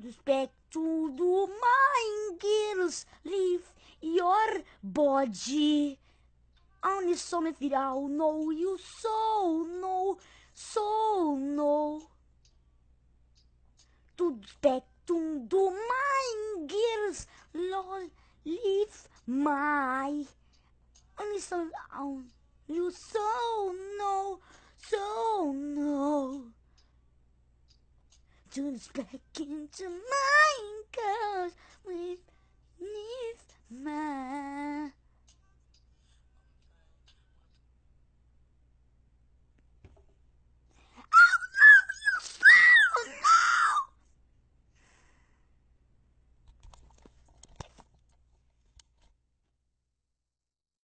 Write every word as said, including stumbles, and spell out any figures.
respect to the mind, girls, leave your body. Only some if it all know you so know, so know. To respect to the mind, girls, lol, leave my. Only some um, you so know, so know. To respect into my girls with leave my.